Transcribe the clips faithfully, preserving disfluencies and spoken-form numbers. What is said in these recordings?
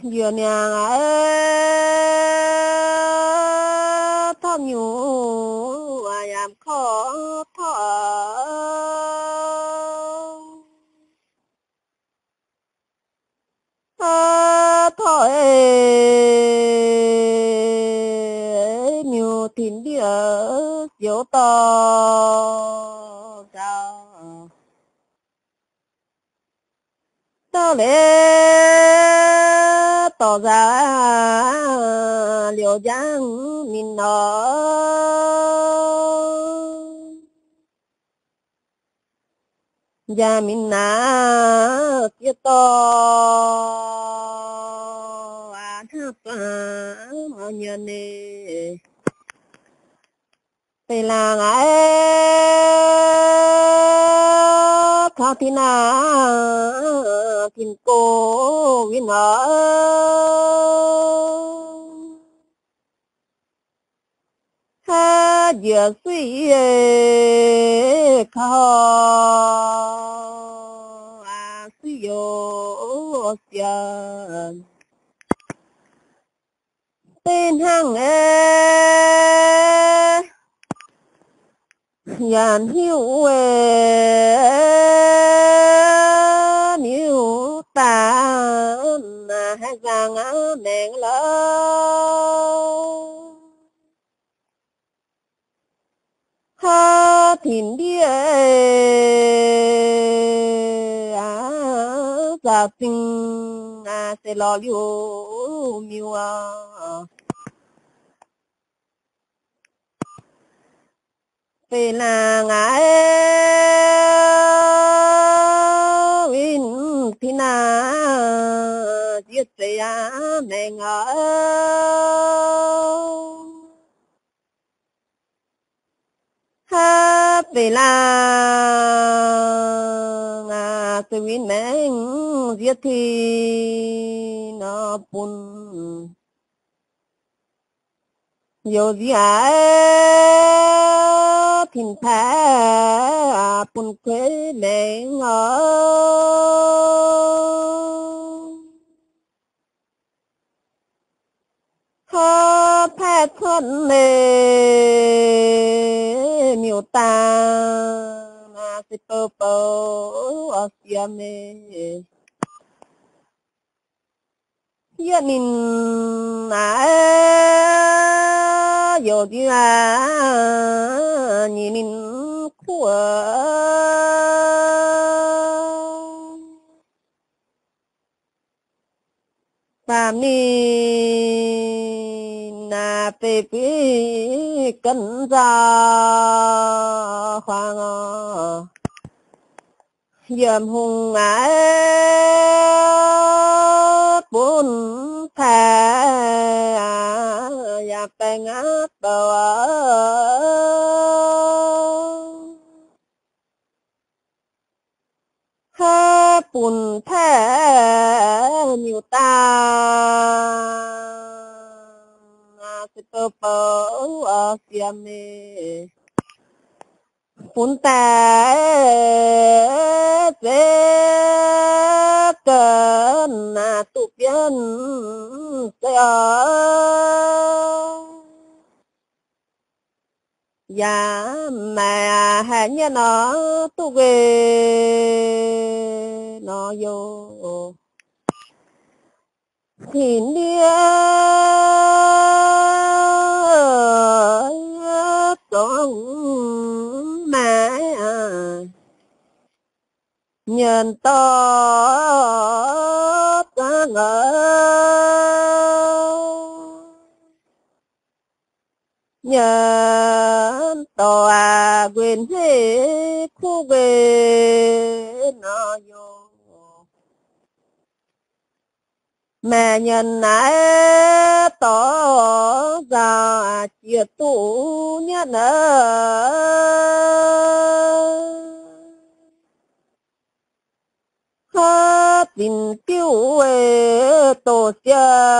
vừa nhà ấy thọ nhủ à làm khó thọ thọ ấy nhiều thìn đi ở chỗ to sao tao lẽ tỏ ra liều giang mình nó gia mình na kia to à tháp à mà nhớ nè tây làng ấy khao thì na tin cô với nó ha giờ suy khao à suy yo xian tên hàng ấy yàn hiu ấy niu ta na hai giang á mèn lâu ha thìn đi à gia sinh à sẽ lo liu miu à về là ngài win thì na giết về à mẹ ngỡ ha về là ngà sẽ win mẹ giết thì nó bun yo gì à thìn thà bún quế mẹ ngỡ ha phá thân nè miêu ta na se pơ pơ ở xia mê gia đình à yo gì à nhìn của và mình na pe pe cân ra khoang dầm hùng ái bốn thà ya pe ngát bờ ha bùn thà nhiều ta sẽ bờ bờ ở phía mê bùn ta sẽ cần tụ biến sẽ ở ya mà hai nhà nó tụ về nó vô thìn đi con mà nhân to ta ngỡ nhân to à quên hết khu về nó vô mẹ nhân nãy tỏ ra chia tụ nhất nữa ha tình tiêu ê tổ xia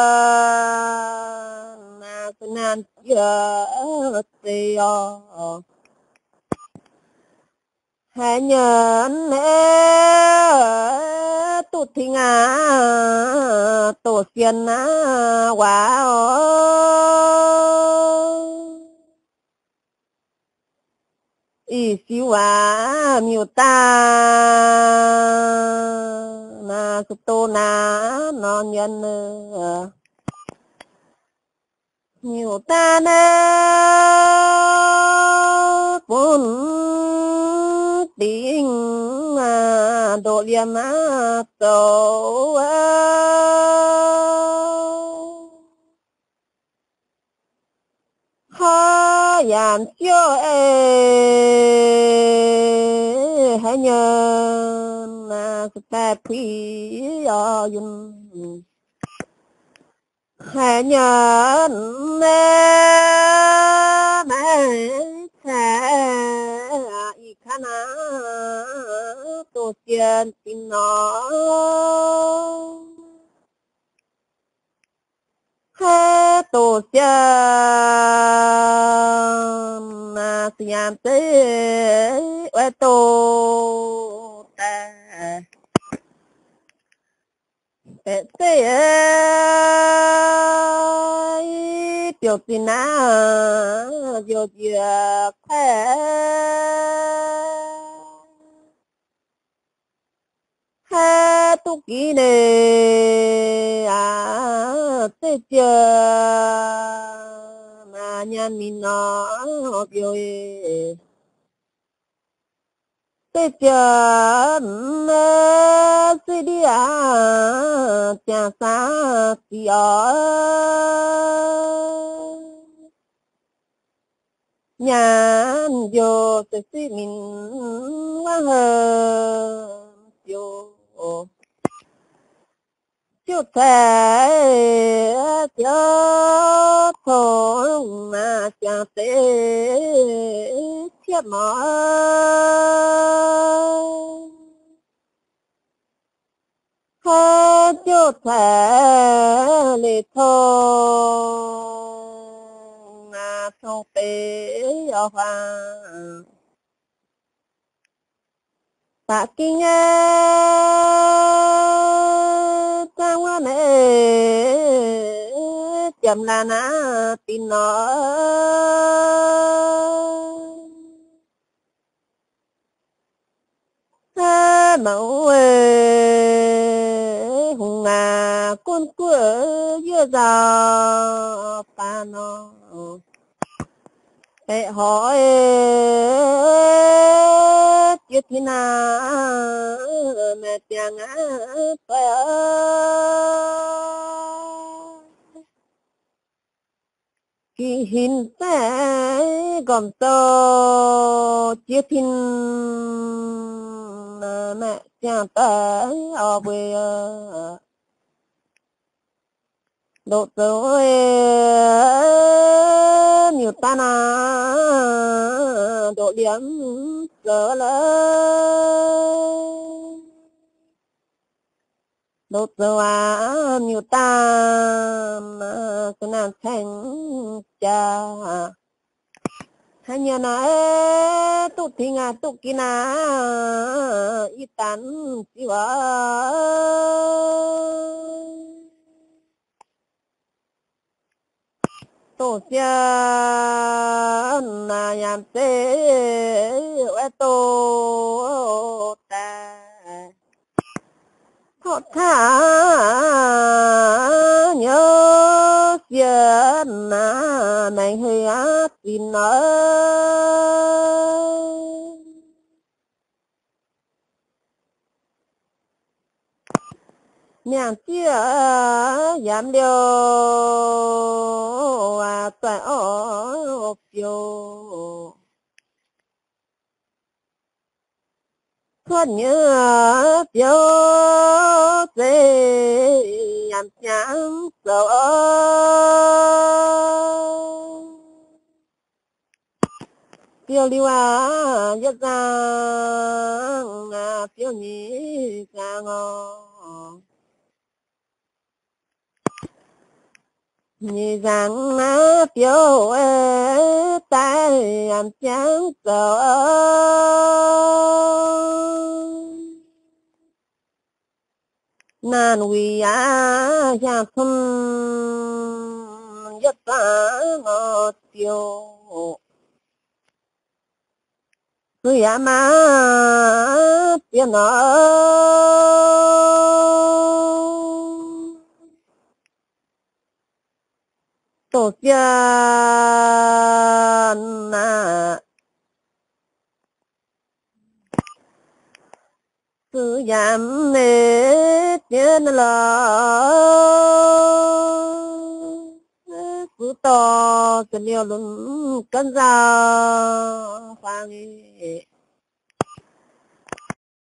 na nan chia tê o hai nhân ê tụt thì ngà tổ tiên na quá ý siêu à miêu ta na su tô na non nhân miêu ta na bốn tiếng độ liêm á tổ ha yam chiêu ê hay nhớ na spa phi ở yun hay nhớ nè mẹ cha y khana tổ tiên tin nó ha tổ tiên na siam te wa tổ ta te te biểu tin na biểu việc ha tu kỹ nè à tê chưa mà nhân mình nó biểu tê chưa sẽ đi à cha xa thì ở nhà vô sẽ sẽ mình quá hơn vô chú thể cho thôi mà chẳng thể thiết mở hết chú thể lì thôi mà không tế ở hoàng ta kinh ta hoa nè chậm là na tin nó ha mẫu hùng à con của dưa giò pa nó để hỏi chưa thế nào mẹ tiếng á phải khi hình sẽ gom to chưa tin mẹ tiếng tới ở quê độ tuổi nhiều ta na độ điểm giờ lớn độ tuổi nhiều ta mà cái nào thành cha hay nhà na tụ thì ngà tụ kia na ít tán chỉ vợ tổ tiên là yam tê ở tổ ta thọ thà nhớ tiền là mày hơi ác tin nó nhàng chia giảm điều à tại ở phiêu con nhớ phiêu dễ nhằm chán sợ phiêu liu à nhất ra à phiêu nhị ra ngò nhị rằng á phiêu tay làm chán sợ nan vi ya ya thun yết ta ngọt tiêu cứ ya ma tiền nó tổ tiên na cứ giảm nế tiền là cứ to cái liều luôn cân ra phang